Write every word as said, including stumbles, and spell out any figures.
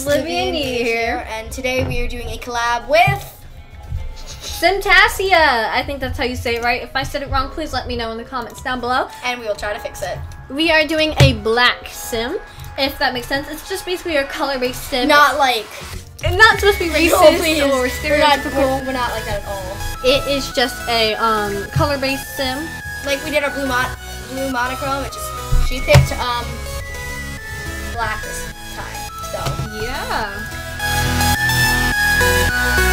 Livian here, and today we are doing a collab with Simtasia. I think that's how you say it, right? If I said it wrong, please let me know in the comments down below. And we will try to fix it. We are doing a black sim, if that makes sense. It's just basically a color-based sim. Not like... It's not supposed to be racist no, please. or We're not, stereotypical. we're, we're not like that at all. It is just a um, color-based sim. Like we did our blue mon blue monochrome, it just she picked um black this time. So yeah.